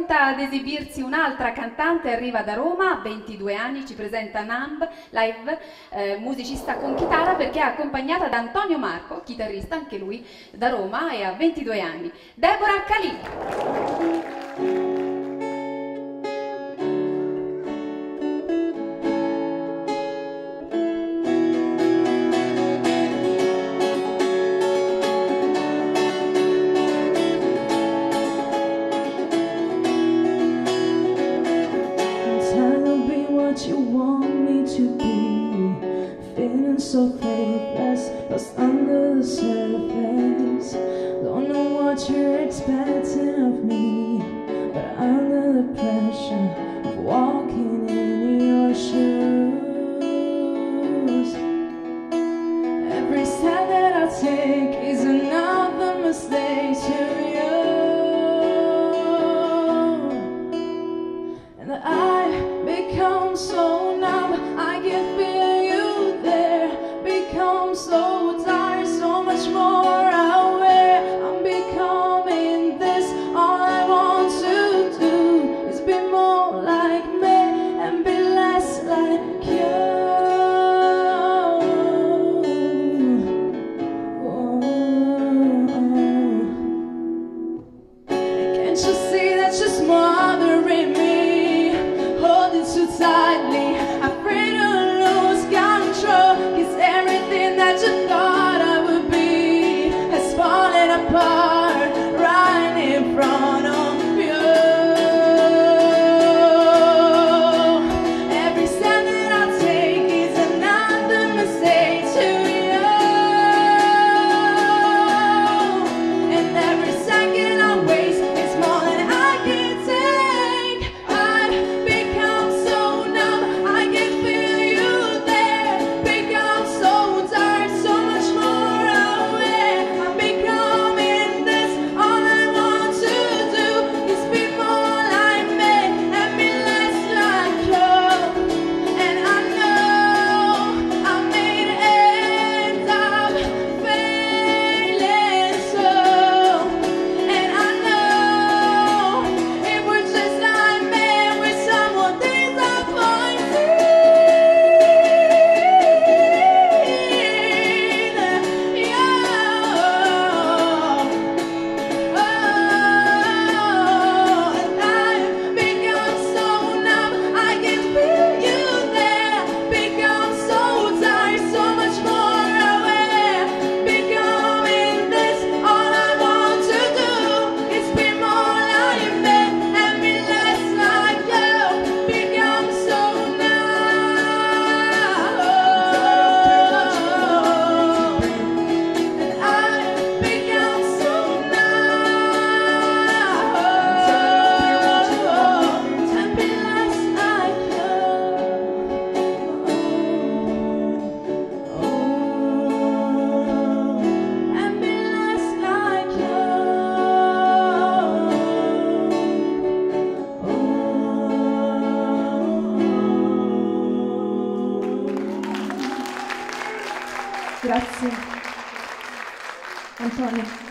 pronta ad esibirsi un'altra cantante, arriva da Roma, a 22 anni, ci presenta Numb live, musicista con chitarra, perché è accompagnata da Antonio Marco, chitarrista anche lui da Roma e ha 22 anni. Deborah Khalil. What you want me to be, feeling so faithless, lost under the surface. Don't know what you're expecting of me, but under the pressure of walking in your shoes, every step that I take is another mistake to you, and I become so numb, I can feel you there. Become so tired, so much more aware. I'm becoming this, all I want to do is be more like me and be less like you. Can't you see that's just smothering me? Too tightly, afraid to lose control, 'cause everything that you thought I would be has fallen apart right in front of you. Every step that I take is another mistake to you, and every second I waste is more than I can take. I'd become so numb, I can feel you there. Become so tired, so much more aware. I'm becoming this, all I want to do is be more like me and be less like you. And I know I may end up failing so, and I know if we're just like me, we're somewhat disappointed. And I've become so numb, I can feel you there. Become so tired, so much more aware. Becoming this, all I want to do is be more like me and be less like you. Become so numb, and I've become so numb to be less like you. And be less like you. Grazie Antonio.